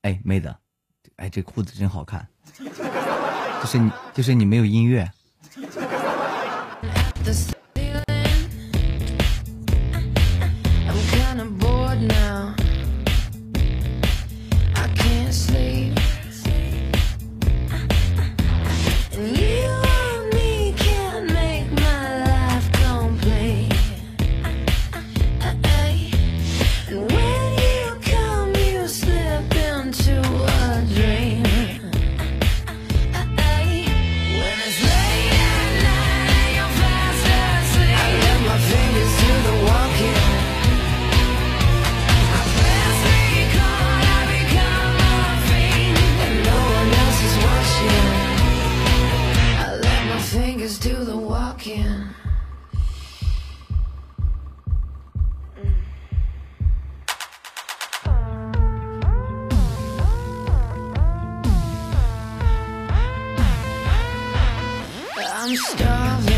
哎，妹子，哎，这裤子真好看。就是你没有音乐。 I'm starving.